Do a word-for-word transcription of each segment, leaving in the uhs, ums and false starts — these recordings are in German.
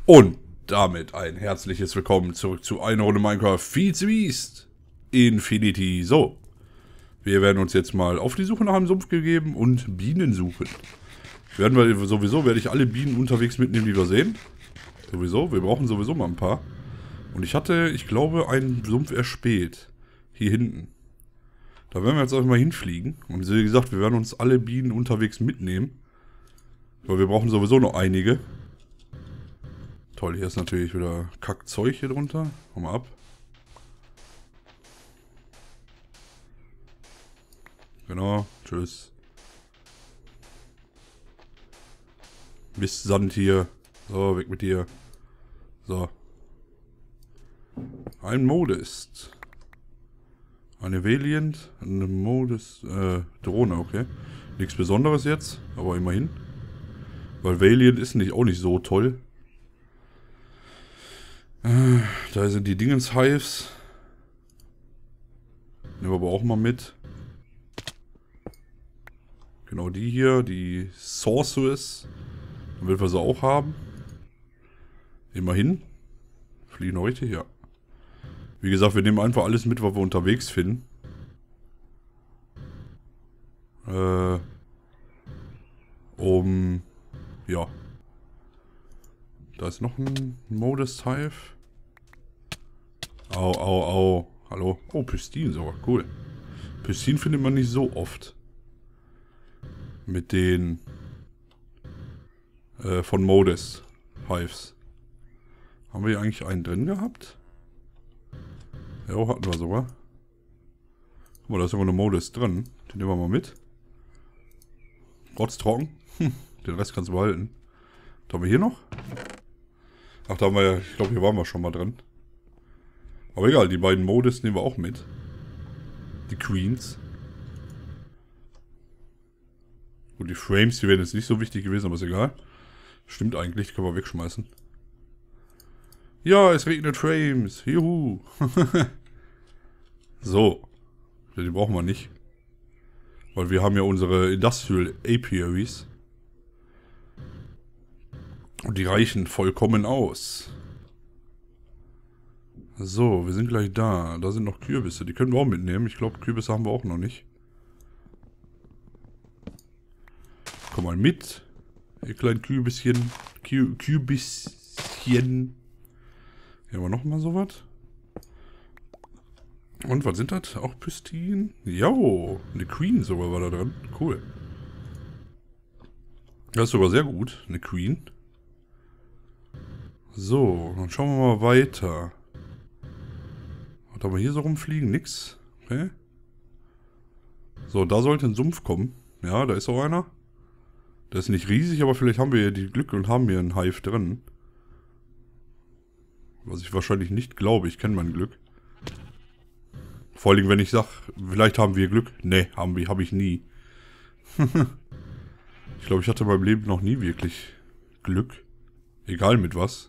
Und damit ein herzliches Willkommen zurück zu einer Runde Minecraft Feed the Beast Infinity. So, wir werden uns jetzt mal auf die Suche nach einem Sumpf gegeben und Bienen suchen. Werden wir sowieso, werde ich alle Bienen unterwegs mitnehmen, die wir sehen. Sowieso, wir brauchen sowieso mal ein paar. Und ich hatte, ich glaube, einen Sumpf erspäht. Hier hinten. Da werden wir jetzt einfach mal hinfliegen. Und wie gesagt, wir werden uns alle Bienen unterwegs mitnehmen. Weil wir brauchen sowieso noch einige. Toll, hier ist natürlich wieder Kackzeug hier drunter. Hau mal ab. Genau, tschüss. Mist, Sand hier. So, weg mit dir. So. Ein Modest. Eine Valiant. Eine Modest. Äh, Drohne, okay. Nichts Besonderes jetzt, aber immerhin. Weil Valiant ist nicht, auch nicht so toll. Äh, da sind die Dingens-Hives. Nehmen wir aber auch mal mit. Genau die hier, die Sorceress. Dann will wir sie auch haben. Immerhin. Fliegen noch richtig, ja. Wie gesagt, wir nehmen einfach alles mit, was wir unterwegs finden. Äh, um, ja. Da ist noch ein Modest Hive. Au, au, au. Hallo. Oh, Pistin sogar. Cool. Pistin findet man nicht so oft. Mit den äh, von Modest Hives. Haben wir hier eigentlich einen drin gehabt? Ja, hatten wir sogar. Guck mal, da ist immer eine Modest drin. Den nehmen wir mal mit. Rotztrocken. Hm, den Rest kannst du behalten. Was haben wir hier noch? Ach, da haben wir ja, ich glaube, hier waren wir schon mal drin. Aber egal, die beiden Modest nehmen wir auch mit. Die Queens. Gut, die Frames, die wären jetzt nicht so wichtig gewesen, aber ist egal. Stimmt eigentlich, die können wir wegschmeißen. Ja, es regnet Frames. Juhu. So. Die brauchen wir nicht. Weil wir haben ja unsere Industrial Apiaries. Und die reichen vollkommen aus. So, wir sind gleich da. Da sind noch Kürbisse. Die können wir auch mitnehmen. Ich glaube, Kürbisse haben wir auch noch nicht. Komm mal mit. Ihr kleinen Kürbisschen. Kü Kürbisschen. Hier haben wir nochmal sowas. Und was sind das? Auch Pistin? Jo, eine Queen sogar war da drin. Cool. Das ist sogar sehr gut. Eine Queen. So, dann schauen wir mal weiter. Was haben wir hier so rumfliegen? Nix. Okay. So, da sollte ein Sumpf kommen. Ja, da ist auch einer. Der ist nicht riesig, aber vielleicht haben wir ja die Glück und haben hier einen Hive drin. Was ich wahrscheinlich nicht glaube. Ich kenne mein Glück. Vor allem, wenn ich sage, vielleicht haben wir Glück. Ne, haben wir, habe ich nie. Ich glaube, ich hatte in meinem Leben noch nie wirklich Glück. Egal mit was.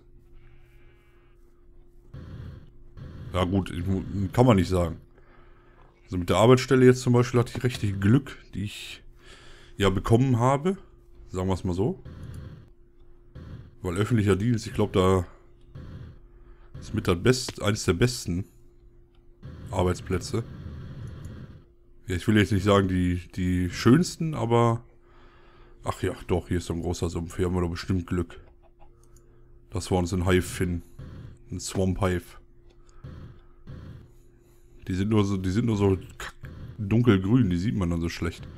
Ja gut, kann man nicht sagen. Also mit der Arbeitsstelle jetzt zum Beispiel hatte ich richtig Glück, die ich ja bekommen habe. Sagen wir es mal so. Weil öffentlicher Dienst, ich glaube, da ist mit der Best, eines der besten Arbeitsplätze. Ja, ich will jetzt nicht sagen die, die schönsten, aber ach ja, doch, hier ist so ein großer Sumpf. Hier haben wir doch bestimmt Glück. Dass wir uns einen Hive finden. Ein Swamp Hive. Die sind nur so, die sind nur so dunkelgrün, die sieht man dann so schlecht.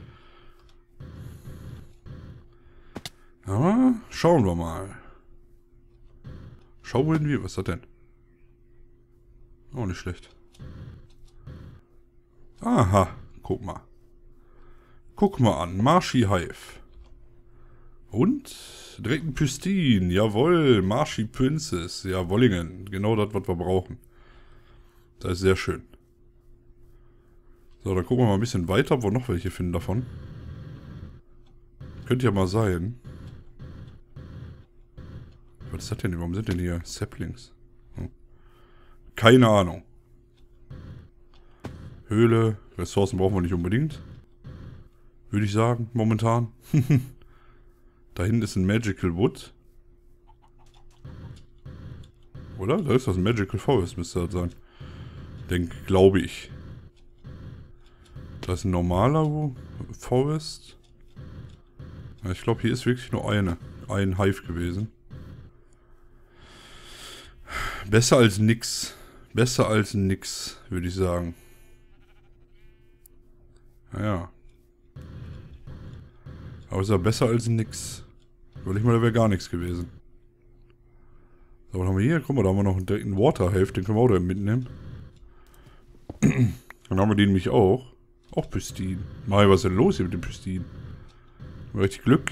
Aber schauen wir mal. Schauen wir, was ist das denn? Auch nicht schlecht. Aha, guck mal. Guck mal an, Marshy Hive. Und direkt ein Pistin, jawohl, Marshy Princess, jawollingen. Genau das, was wir brauchen. Das ist sehr schön. So, dann gucken wir mal ein bisschen weiter, ob wir noch welche finden davon. Könnte ja mal sein. Was ist das denn? Warum sind denn hier Saplings? Hm. Keine Ahnung. Höhle, Ressourcen brauchen wir nicht unbedingt. Würde ich sagen, momentan. Da hinten ist ein Magical Wood. Oder? Da ist das Magical Forest, müsste das sein. Denk, glaube ich. Da ist ein normaler Forest. Ja, ich glaube, hier ist wirklich nur eine. Ein Hive gewesen. Besser als nix. Besser als nix, würde ich sagen. Naja. Aber ist ja besser als nix. Überleg mal, da wäre gar nichts gewesen. So, was haben wir hier? Guck mal, da haben wir noch einen Water Hive, den können wir auch da mitnehmen. Dann haben wir den nämlich auch. Auch Pystin. Mai, was ist denn los hier mit dem Pystin? Richtig Glück.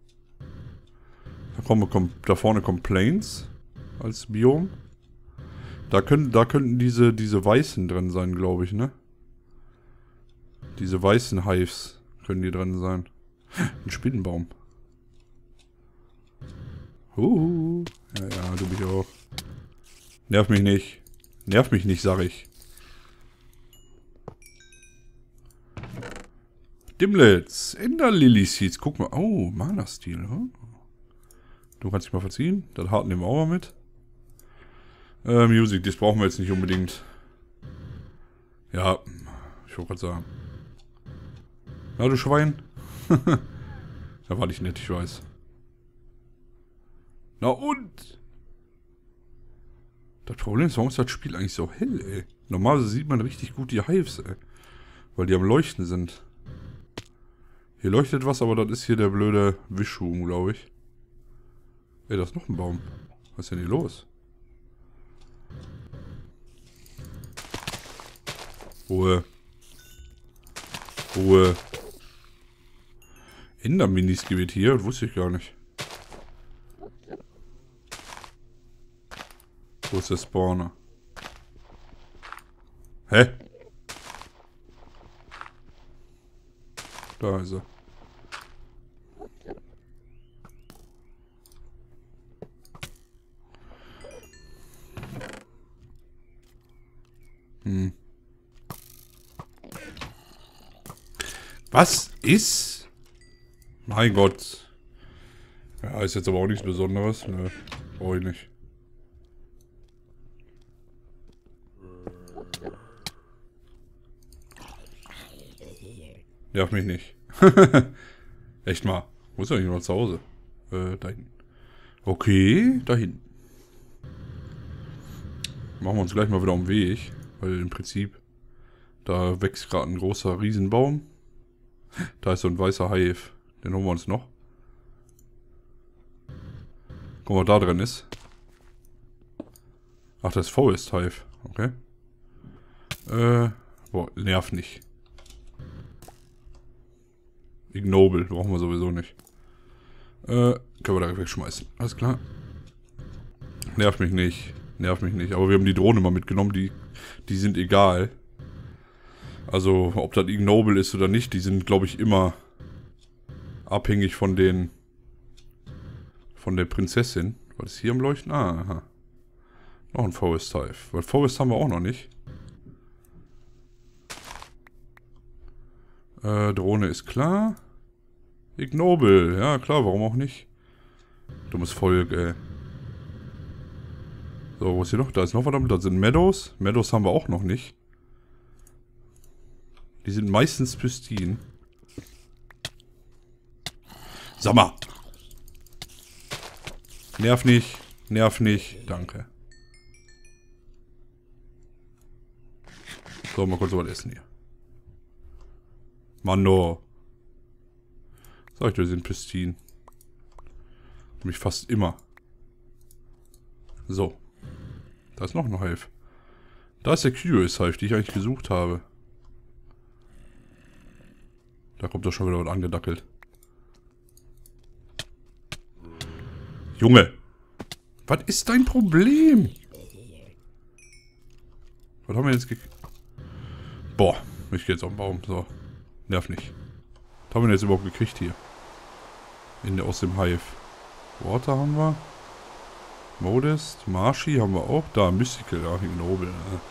Da, kommen, kommen, da vorne kommt Plains als Biom. Da, können, da könnten diese, diese Weißen drin sein, glaube ich, ne? Diese weißen Hives können die drin sein. Ein Spinnenbaum. Huhu. Ja, ja, du mich auch. Nerv mich nicht. Nerv mich nicht, sag ich. Dimlets. Ender Lily Seeds. Guck mal. Oh, Mana-Stil. Hm? Du kannst dich mal verziehen. Das Hart nehmen wir auch mal mit. Äh, Music, das brauchen wir jetzt nicht unbedingt. Ja, ich wollte gerade sagen. Na, du Schwein. Da war ich nett, ich weiß. Na und? Das Problem ist, warum ist das Spiel eigentlich so hell, ey? Normalerweise sieht man richtig gut die Hives, ey. Weil die am Leuchten sind. Hier leuchtet was, aber das ist hier der blöde Wischhuhn, glaube ich. Ey, da ist noch ein Baum. Was ist denn hier los? Ruhe. Ruhe. Enderminis gibt hier, das wusste ich gar nicht. Wo ist der Spawner? Hä? Da ist er. Hm. Was ist? Mein Gott. Ja, ist jetzt aber auch nichts Besonderes. Nö, brauche ich nicht. Nerv mich nicht. Echt mal. Wo ist er eigentlich noch zu Hause? Äh, da hinten. Okay, da hinten. Machen wir uns gleich mal wieder um den Weg. Weil im Prinzip, da wächst gerade ein großer Riesenbaum. Da ist so ein weißer Hive. Den holen wir uns noch. Guck mal, da drin ist. Ach, das ist Forest Hive. Okay. Äh, boah, nerv nicht. Ignoble, brauchen wir sowieso nicht. Äh, können wir da wegschmeißen. Alles klar. Nerv mich nicht. Nerv mich nicht. Aber wir haben die Drohne mal mitgenommen. Die, die sind egal. Also, ob das Ignoble ist oder nicht, die sind, glaube ich, immer abhängig von den... von der Prinzessin. Was ist hier am Leuchten? Ah, aha. Noch ein Forest Hive. Weil Forest haben wir auch noch nicht. Äh, Drohne ist klar. Ignoble. Ja, klar, warum auch nicht? Dummes Volk, ey. So, wo ist hier noch? Da ist noch verdammt. Da sind Meadows. Meadows haben wir auch noch nicht. Die sind meistens Pystin. Sag mal. Nerv nicht. Nerv nicht. Danke. So, mal kurz was essen hier. Mano. Sag ich dir, die sind Pystin. Nämlich fast immer. So. Da ist noch ein Hive. Da ist der Curious Hive, die ich eigentlich gesucht habe. Da kommt doch schon wieder was angedackelt. Junge! Was ist dein Problem? Was haben wir jetzt gekriegt? Boah, ich gehe jetzt auf den Baum. So. Nerv nicht. Was haben wir denn jetzt überhaupt gekriegt hier? In der, aus dem Hive. Water haben wir. Modest. Marshy haben wir auch. Da, Mystical. Ach, Ignoble.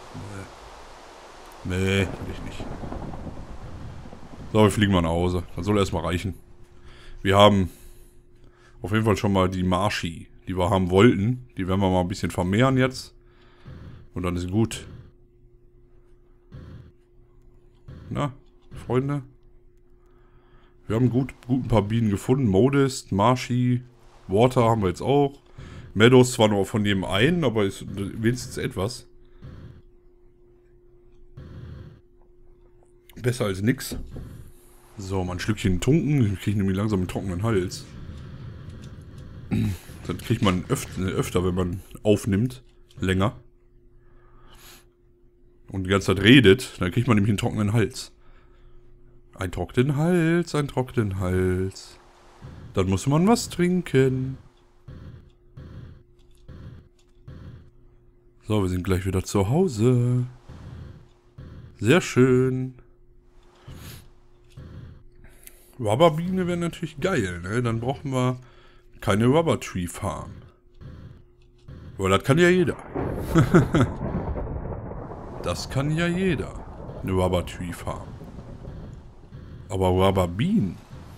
Nee. Nee, will ich nicht. So, wir fliegen mal nach Hause. Das soll erstmal reichen. Wir haben auf jeden Fall schon mal die Marshy. die wir haben wollten. Die werden wir mal ein bisschen vermehren jetzt. Und dann ist gut. Na, Freunde. Wir haben gut, gut ein paar Bienen gefunden. Modest, Marshy, Water haben wir jetzt auch. Meadows zwar nur von jedem einen, aber ist wenigstens etwas. Besser als nix. So, mal ein Schlückchen tunken. Ich kriege nämlich langsam einen trockenen Hals. Das kriegt man öfter, öfter, wenn man aufnimmt. Länger. Und die ganze Zeit redet. Dann kriegt man nämlich einen trockenen Hals. Ein trockenen Hals, ein trockenen Hals. Dann muss man was trinken. So, wir sind gleich wieder zu Hause. Sehr schön. Rubberbiene wäre natürlich geil, ne? Dann brauchen wir keine Rubber Tree Farm. Aber das kann ja jeder. Das kann ja jeder. Eine Rubber Tree Farm. Aber Rubberbienen,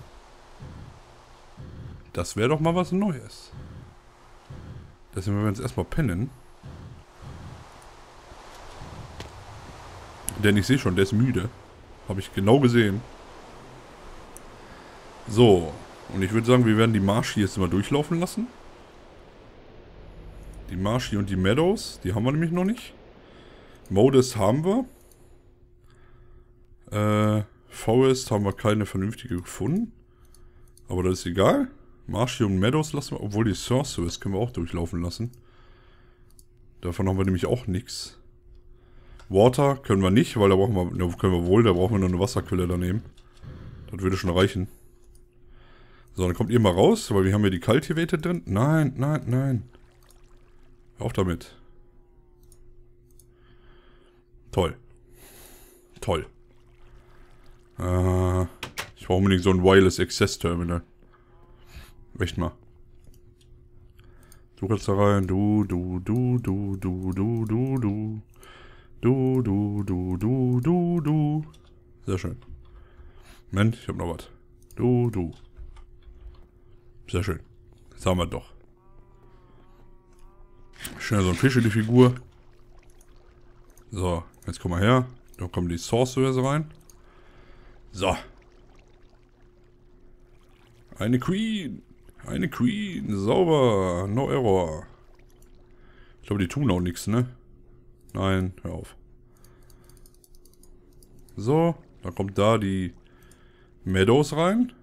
das wäre doch mal was Neues. Deswegen werden wir jetzt erstmal pennen. Denn ich sehe schon, der ist müde. Habe ich genau gesehen. So. Und ich würde sagen, wir werden die Marshy jetzt mal durchlaufen lassen. Die Marshy und die Meadows, die haben wir nämlich noch nicht. Modest haben wir. Äh, Forest haben wir keine vernünftige gefunden. Aber das ist egal. Marshy und Meadows lassen wir, obwohl die Sorceress können wir auch durchlaufen lassen. Davon haben wir nämlich auch nichts. Water können wir nicht, weil da brauchen wir, da können wir wohl, da brauchen wir nur eine Wasserquelle daneben. Das würde schon reichen. So, dann kommt ihr mal raus, weil wir haben ja die Cultivator drin. Nein, nein, nein. Hör auf damit. Toll. Toll. Äh, ich brauche unbedingt so ein Wireless Access Terminal. Echt mal. Du kannst da rein. Du, du, du, du, du, du, du, du. Du, du, du, du, du, du. Sehr schön. Moment, ich hab noch was. Du, du. Sehr schön. Jetzt haben wir doch. Schnell so ein Fisch in die Figur. So, jetzt komm mal her. Da kommen die Sorcerers rein. So. Eine Queen. Eine Queen. Sauber. No error. Ich glaube, die tun auch nichts, ne? Nein, hör auf. So, dann kommt da die Meadows rein.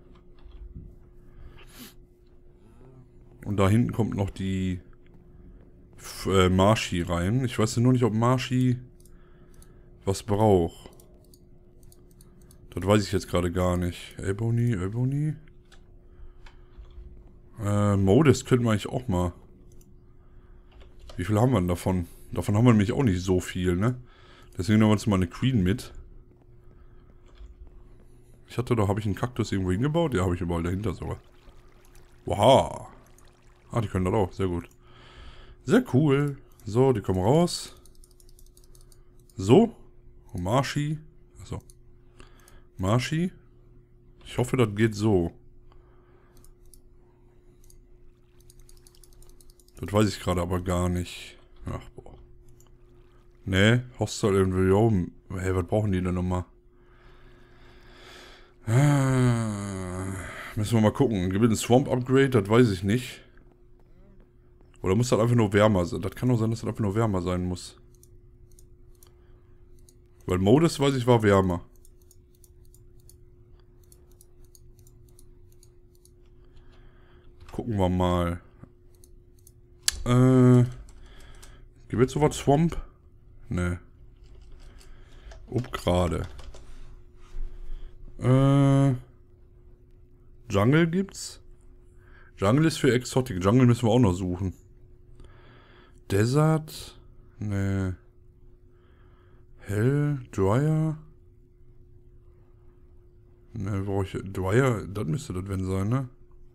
Und da hinten kommt noch die äh, Marshy rein. Ich weiß nur nicht, ob Marshy was braucht. Das weiß ich jetzt gerade gar nicht. Ebony, Ebony. Äh, Modest könnten wir eigentlich auch mal. Wie viel haben wir denn davon? Davon haben wir nämlich auch nicht so viel, ne? Deswegen nehmen wir uns mal eine Queen mit. Ich hatte doch, habe ich einen Kaktus irgendwo hingebaut? Ja, habe ich überall dahinter sogar. Wow. Ah, die können das auch. Sehr gut. Sehr cool. So, die kommen raus. So. Und Marshy. Achso. Marshy. Ich hoffe, das geht so. Das weiß ich gerade aber gar nicht. Ach, boah. Ne, Hostile Environment. Hey, was brauchen die denn nochmal? Ah, müssen wir mal gucken. Gibt es ein Swamp Upgrade? Das weiß ich nicht. Oder muss das einfach nur wärmer sein? Das kann doch sein, dass das einfach nur wärmer sein muss. Weil Modus, weiß ich, war wärmer. Gucken wir mal. Äh. Gibt es sowas Swamp? Ne. Ob gerade. Äh. Jungle gibt's? Jungle ist für Exotic. Jungle müssen wir auch noch suchen. Desert? Ne. Hell? Dryer? Ne, brauche ich. Dryer? Das müsste das wenn sein, ne?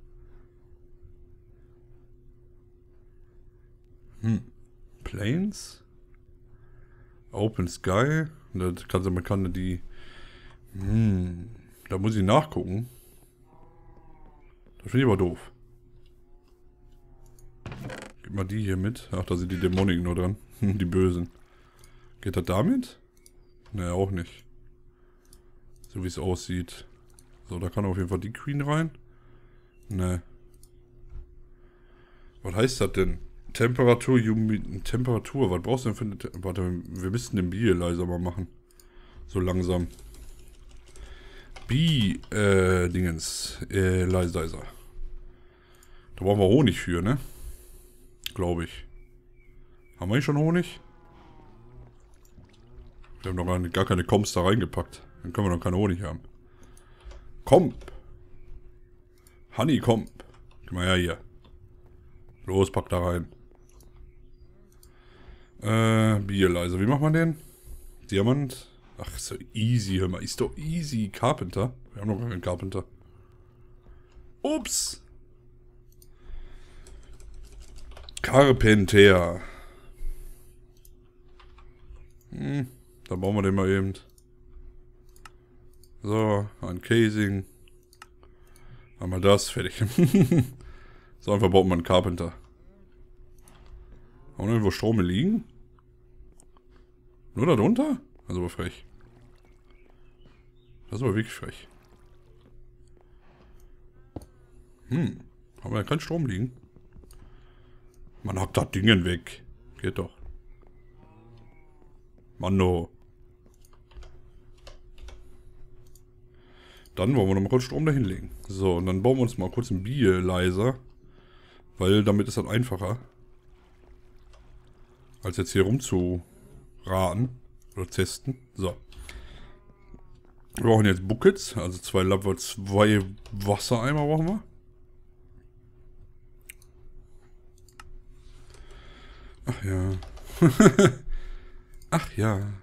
Hm. Plains? Open Sky? Das kann man kann die. Hm. Da muss ich nachgucken. Das finde ich aber doof. Gib mal die hier mit. Ach, da sind die Dämoniken nur dran. Die Bösen. Geht das damit? Ne, auch nicht. So wie es aussieht. So, da kann auf jeden Fall die Queen rein. Ne. Was heißt das denn? Temperatur, Humid Temperatur. Was brauchst du denn für eine... Te Warte, wir müssten den Bier leiser mal machen. So langsam. Bi, äh, Dingens. Äh, leiser, leiser. Da brauchen wir Honig für, ne? Glaube ich. Haben wir hier schon Honig? Wir haben noch gar, gar keine Comps da reingepackt. Dann können wir noch keinen Honig haben. Comp. Honeycomb. Geh mal her hier. Los, pack da rein. Äh, Bierleiser. Wie macht man den? Diamant. Ach, ist doch easy, hör mal. Ist doch easy. Carpenter. Wir haben noch gar keinen Carpenter. Ups. Carpenter. Hm, dann bauen wir den mal eben. So, ein Casing. Einmal das, fertig. So, einfach baut man einen Carpenter. Haben wir irgendwo Strom liegen? Nur da drunter? Also aber frech. Das ist aber wirklich frech. Hm, haben wir ja keinen Strom liegen? Man hackt das Ding weg. Geht doch. Mano. Dann wollen wir noch mal kurz Strom dahin legen. So, und dann bauen wir uns mal kurz ein Bier leiser. Weil damit ist das einfacher. Als jetzt hier rumzuraten. Oder testen. So. Wir brauchen jetzt Buckets. Also zwei Lava, zwei Wassereimer brauchen wir. Ach ja. Ach ja.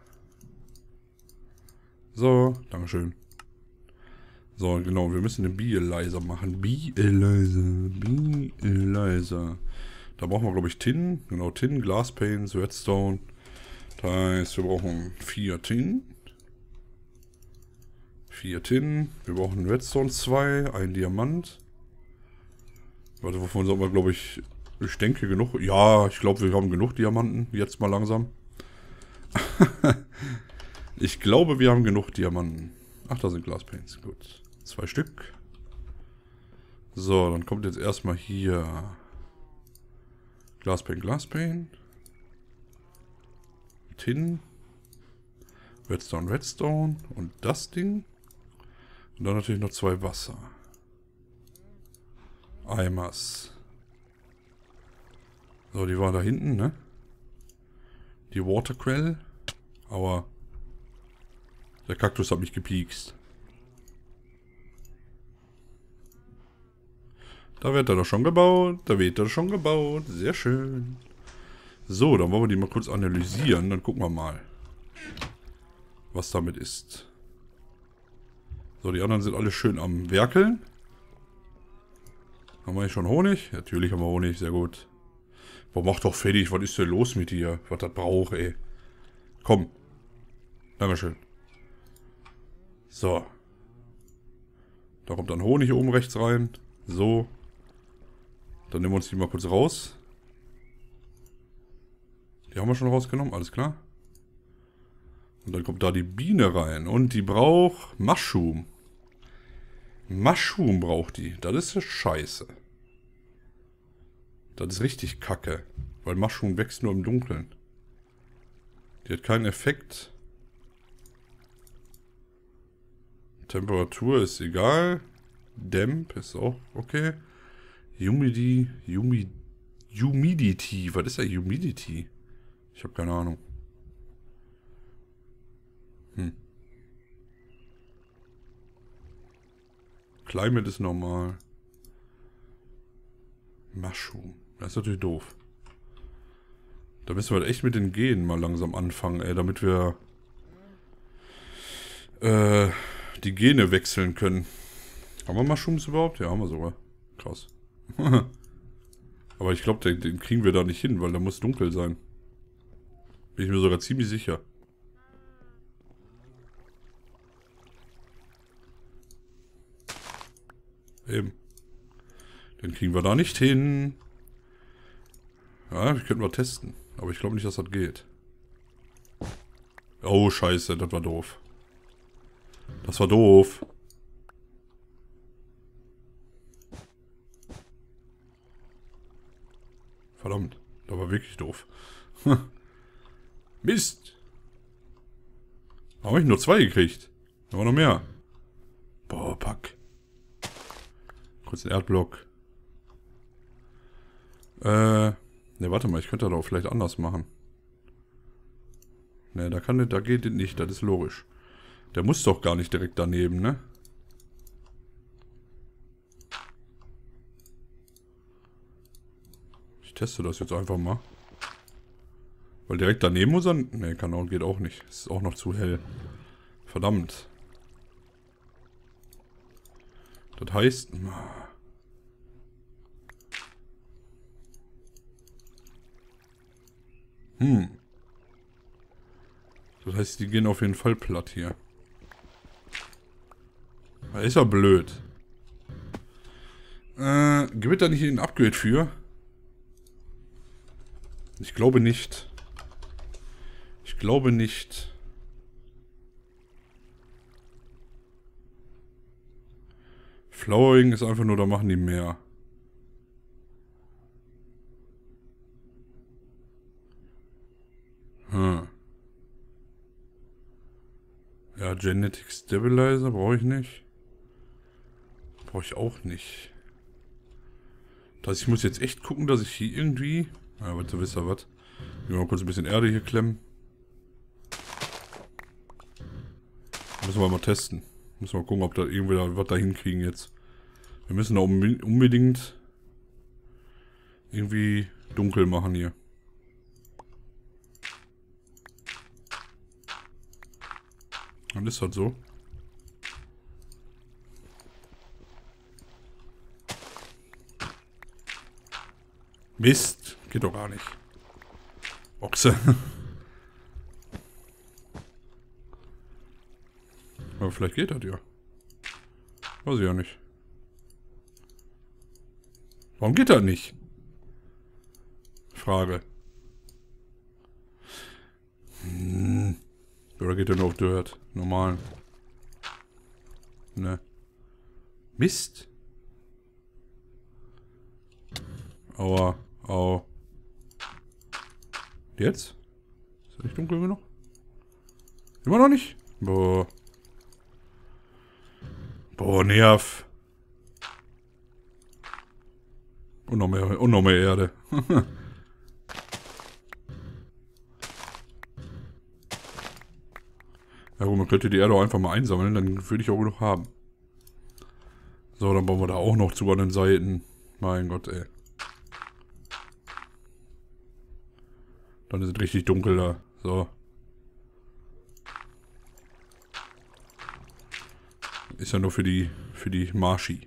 So, dankeschön. So, genau, wir müssen den Bier-Leiser machen. Bier-Leiser, Bier-Leiser. Da brauchen wir, glaube ich, Tin. Genau, Tin, Glasspanes, Redstone. Das heißt, wir brauchen vier Tin. Vier Tin. Wir brauchen Redstone zwei, ein Diamant. Warte, wovon sollten wir, glaube ich... Ich denke genug... Ja, ich glaube, wir haben genug Diamanten. Jetzt mal langsam. Ich glaube, wir haben genug Diamanten. Ach, da sind Glasspanes. Gut. Zwei Stück. So, dann kommt jetzt erstmal hier Glasspane, Glasspane. Tin. Redstone, Redstone. Und das Ding. Und dann natürlich noch zwei Wasser. Eimers. So, die waren da hinten, ne? Die Waterquell. Aber der Kaktus hat mich gepiekst. Da wird er doch schon gebaut. Da wird er schon gebaut. Sehr schön. So, dann wollen wir die mal kurz analysieren. Dann gucken wir mal, was damit ist. So, die anderen sind alle schön am Werkeln. Haben wir hier schon Honig? Natürlich haben wir Honig. Sehr gut. Boah, mach doch fertig. Was ist denn los mit dir? Was das braucht, ey. Komm. Dankeschön. So. Da kommt dann Honig oben rechts rein. So. Dann nehmen wir uns die mal kurz raus. Die haben wir schon rausgenommen, alles klar. Und dann kommt da die Biene rein. Und die braucht Mushroom. Mushroom braucht die. Das ist ja scheiße. Das ist richtig kacke. Weil Mushroom wächst nur im Dunkeln. Die hat keinen Effekt. Temperatur ist egal. Damp ist auch okay. Humidity, Humid, Humidity. Was ist ja Humidity? Ich habe keine Ahnung. Hm. Climate ist normal. Mushroom. Das ist natürlich doof. Da müssen wir halt echt mit den Genen mal langsam anfangen, ey, damit wir äh, die Gene wechseln können. Haben wir Mushrooms überhaupt? Ja, haben wir sogar. Krass. Aber ich glaube, den, den kriegen wir da nicht hin, weil der muss dunkel sein. Bin ich mir sogar ziemlich sicher. Eben. Den kriegen wir da nicht hin. Ja, das könnten wir testen. Aber ich glaube nicht, dass das geht. Oh, scheiße, das war doof. Das war doof. Verdammt, das war wirklich doof. Mist. Habe ich nur zwei gekriegt. Da war noch mehr. Boah, Pack. Kurz den Erdblock. Äh, ne, warte mal, ich könnte das auch vielleicht anders machen. Ne, da kann da geht es nicht, das ist logisch. Der muss doch gar nicht direkt daneben, ne? Ich teste das jetzt einfach mal. Weil direkt daneben muss er... Ne, kann auch, geht auch nicht. Ist auch noch zu hell. Verdammt. Das heißt... Hm. Das heißt, die gehen auf jeden Fall platt hier. Da ist ja blöd. Äh, gibt es da nicht ein Upgrade für? Ich glaube nicht. Ich glaube nicht. Flowering ist einfach nur, da machen die mehr. Hm. Ja, Genetic Stabilizer brauche ich nicht. Brauche ich auch nicht. Das heißt, ich muss jetzt echt gucken, dass ich hier irgendwie... Ja, warte, wisst ihr was? Ich will mal kurz ein bisschen Erde hier klemmen. Müssen wir mal testen. Müssen wir mal gucken, ob da irgendwie da, was da hinkriegen jetzt. Wir müssen da unbedingt irgendwie dunkel machen hier. Dann ist das so. Mist, geht doch gar nicht. Ochse. Aber vielleicht geht das ja. Weiß ich ja nicht. Warum geht das nicht? Frage. Hm. Oder geht der nur auf Dirt? Normal. Ne. Mist. Aua. Au. Jetzt? Ist das nicht dunkel genug? Immer noch nicht? Boah. Boah, Nerv. Und noch mehr, und noch mehr Erde. Ja gut, man könnte die Erde auch einfach mal einsammeln, dann würde ich auch genug haben. So, dann bauen wir da auch noch zu an den Seiten. Mein Gott, ey. Dann ist es richtig dunkel da. So. Ist ja nur für die, für die Marschi.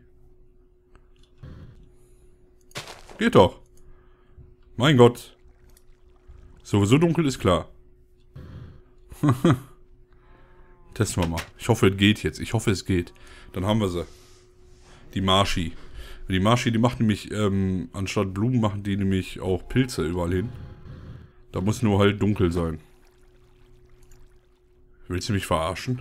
Geht doch. Mein Gott. Sowieso dunkel ist klar. Testen wir mal. Ich hoffe, es geht jetzt. Ich hoffe, es geht. Dann haben wir sie. Die Marschi. Die Marschi, die macht nämlich, ähm, anstatt Blumen machen die nämlich auch Pilze überall hin. Da muss nur halt dunkel sein. Willst du mich verarschen?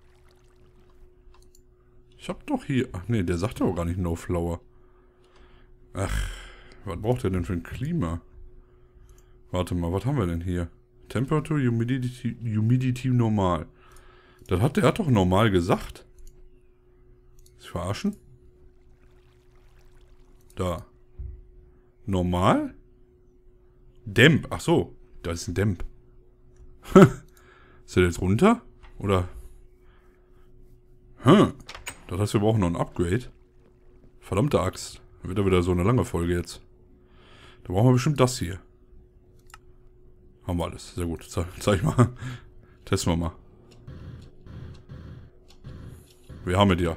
Ich hab doch hier... Ach nee, der sagt ja auch gar nicht No Flower. Ach, was braucht der denn für ein Klima? Warte mal, was haben wir denn hier? Temperature, Humidity, Humidity normal. Das hat, der hat doch normal gesagt. Ist verarschen? Da. Normal? Demp. Ach so. Da ist ein Demp. Ist der jetzt runter? Oder? Hm. Das heißt, wir brauchen noch ein Upgrade. Verdammte Axt. Dann wird ja wieder so eine lange Folge jetzt. Da brauchen wir bestimmt das hier. Haben wir alles. Sehr gut. Ze zeig mal. Testen wir mal. Wir haben es ja.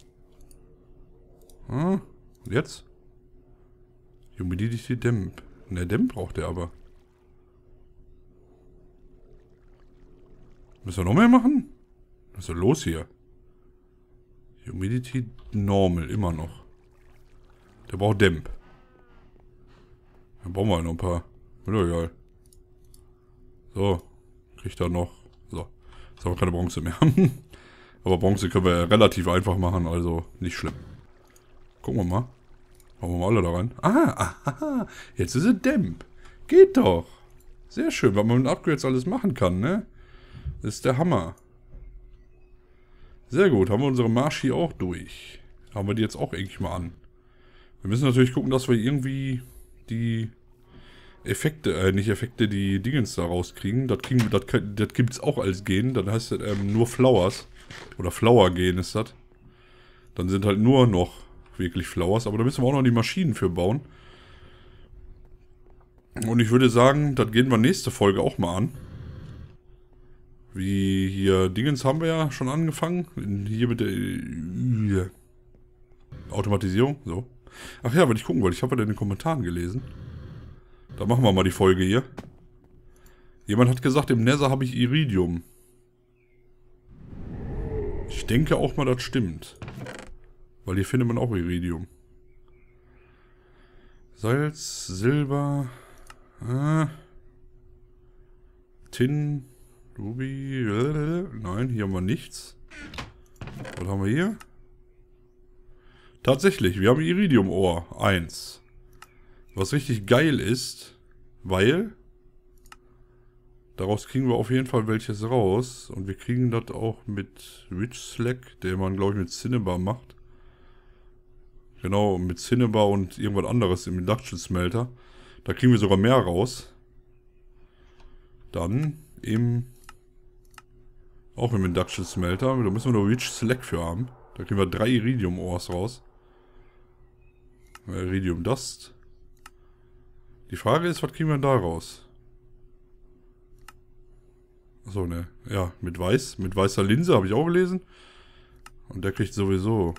Hm. Und jetzt? Humidity Demp. Ne, Demp braucht der aber. Müssen wir noch mehr machen? Was ist denn los hier? Humidity Normal, immer noch. Der braucht Demp. Dann brauchen wir noch ein paar. Ist doch egal. So. Kriegt er noch. So. Jetzt haben wir keine Bronze mehr. Aber Bronze können wir relativ einfach machen, also nicht schlimm. Gucken wir mal. Machen wir mal alle da rein. Ah, aha. Jetzt ist es Demp. Geht doch. Sehr schön, was man mit Upgrades alles machen kann, ne? Das ist der Hammer. Sehr gut, haben wir unsere Marschi auch durch. Haben wir die jetzt auch eigentlich mal an. Wir müssen natürlich gucken, dass wir irgendwie die Effekte, äh, nicht Effekte, die Dingens da rauskriegen. Das, kriegen, das, das gibt es auch als Gen. Dann heißt das ähm, nur Flowers. Oder Flower-Gen ist das. Dann sind halt nur noch wirklich Flowers. Aber da müssen wir auch noch die Maschinen für bauen. Und ich würde sagen, das gehen wir nächste Folge auch mal an. Wie hier, Dingens haben wir ja schon angefangen. Hier mit der äh, Automatisierung. So. Ach ja, wenn ich gucken wollte, ich habe ja in den Kommentaren gelesen. Da machen wir mal die Folge hier. Jemand hat gesagt, im Nether habe ich Iridium. Ich denke auch mal, das stimmt. Weil hier findet man auch Iridium. Salz, Silber, äh, Tin, Ruby, äh, nein, hier haben wir nichts. Was haben wir hier? Tatsächlich, wir haben Iridium-Ohr, eins. Was richtig geil ist, weil daraus kriegen wir auf jeden Fall welches raus. Und wir kriegen das auch mit Rich Slack, der man, glaube ich, mit Cinnabar macht. Genau, mit Cinnabar und irgendwas anderes im Induction Smelter. Da kriegen wir sogar mehr raus. Dann im auch im Induction Smelter. Da müssen wir nur Rich Slack für haben. Da kriegen wir drei Iridium-Ores raus. Iridium Dust. Die Frage ist, was kriegen wir da raus? Achso, ne. Ja, mit Weiß. Mit weißer Linse habe ich auch gelesen. Und der kriegt sowieso.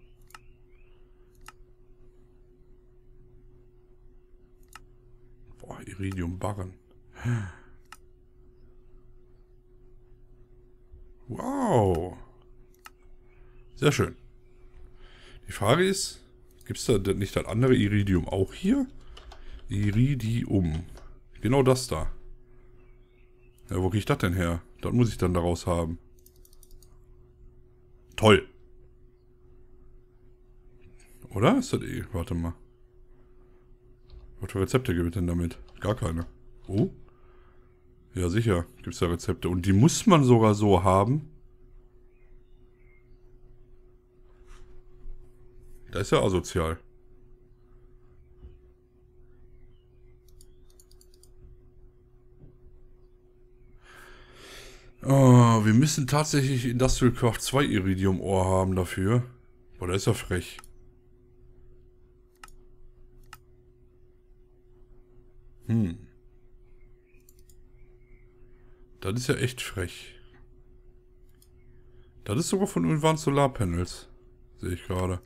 Boah, Iridium Barren. Wow. Sehr schön. Die Frage ist, gibt es da nicht das andere Iridium auch hier? Iridium. Genau das da. Ja, wo kriege ich das denn her? Das muss ich dann daraus haben. Toll. Oder? Ist das eh? Warte mal. Was für Rezepte gibt es denn damit? Gar keine. Oh? Ja, sicher. Gibt es da Rezepte. Und die muss man sogar so haben. Das ist ja asozial. Oh, wir müssen tatsächlich Industrial Craft zwei Iridium-Ohr haben dafür. Boah, das ist ja frech. Hm. Das ist ja echt frech. Das ist sogar von Advanced Solar Panels. Sehe ich gerade.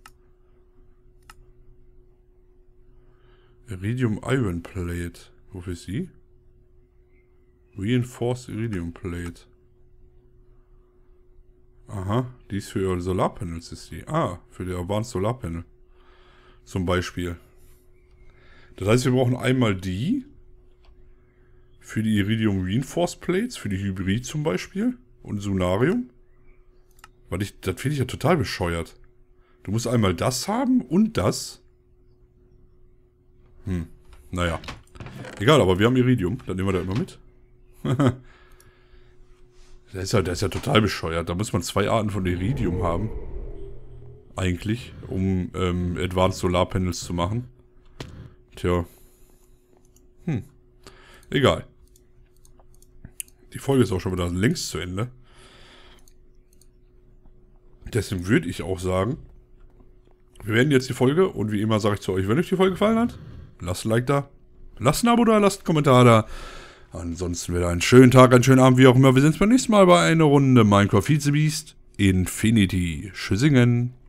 Iridium Iron Plate. Wofür ist sie? Reinforced Iridium Plate. Aha, die ist für Solarpanels ist die. Ah, für die Advanced Solar Panel. Zum Beispiel. Das heißt, wir brauchen einmal die. Für die Iridium Reinforced Plates, für die Hybrid zum Beispiel. Und Sunarium. Weil ich, das finde ich ja total bescheuert. Du musst einmal das haben und das. Hm, naja. Egal, aber wir haben Iridium. Dann nehmen wir das immer mit. Das ist, ja, das ist ja total bescheuert. Da muss man zwei Arten von Iridium haben. Eigentlich, um ähm, Advanced Solar Panels zu machen. Tja. Hm. Egal. Die Folge ist auch schon wieder längst zu Ende. Deswegen würde ich auch sagen, wir beenden jetzt die Folge. Und wie immer sage ich zu euch, wenn euch die Folge gefallen hat, lasst ein Like da. Lasst ein Abo da, lasst einen Kommentar da. Ansonsten wieder einen schönen Tag, einen schönen Abend, wie auch immer. Wir sehen uns beim nächsten Mal bei einer Runde Minecraft Vizebeast Infinity. Tschüssingen.